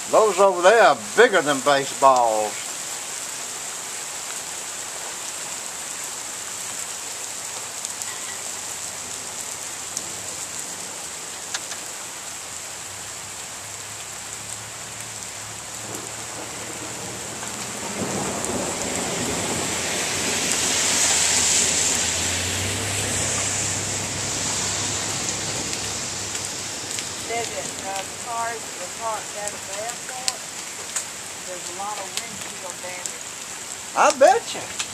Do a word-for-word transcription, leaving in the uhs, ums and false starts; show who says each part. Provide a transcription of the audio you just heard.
Speaker 1: Those over there are bigger than baseballs.
Speaker 2: Said that uh, the cars were parked at the airport. There's a lot of windshield damage.
Speaker 1: I bet you.